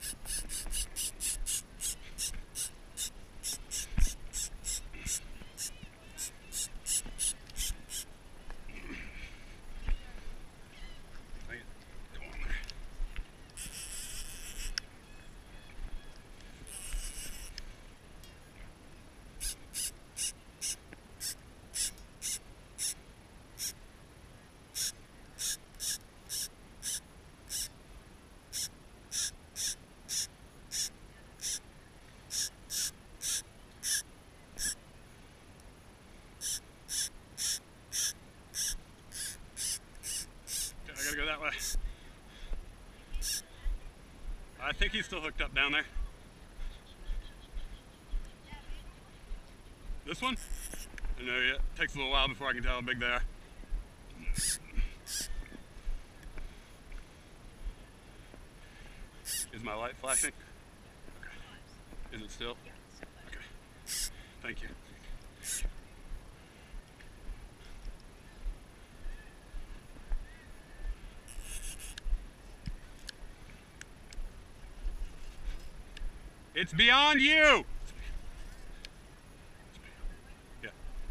Go that way. I think he's still hooked up down there. This one? I know yet. Takes a little while before I can tell how big they are. Is my light flashing? Okay. Is it still? Okay. Thank you. It's beyond you! Yeah.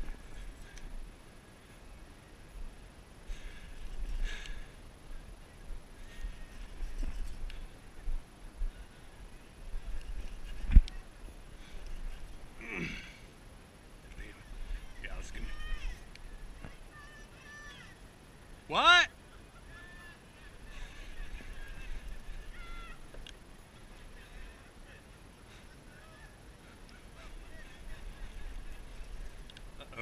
Yeah, that's good. What? Uh-oh.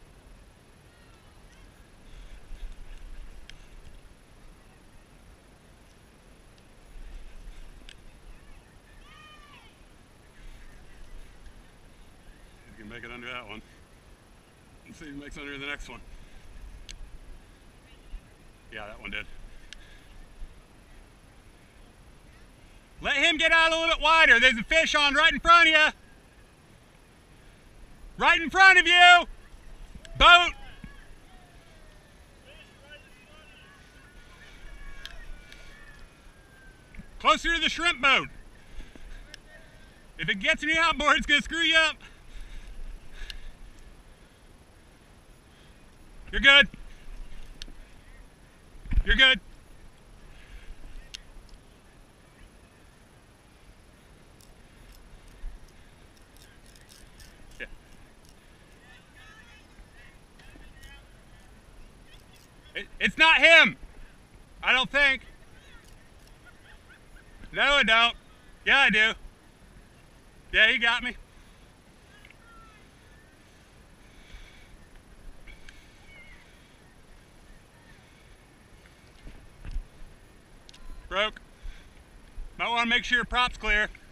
You can make it under that one. Let's see if he makes under the next one. Yeah, that one did. Let him get out a little bit wider. There's a fish on right in front of you. Right in front of you. Boat. Closer to the shrimp boat. If it gets in the outboard, it's going to screw you up. You're good. You're good. Yeah. It's not him. I don't think. No, I don't. Yeah, I do. Yeah, he got me. Broke. Might want to make sure your prop's clear.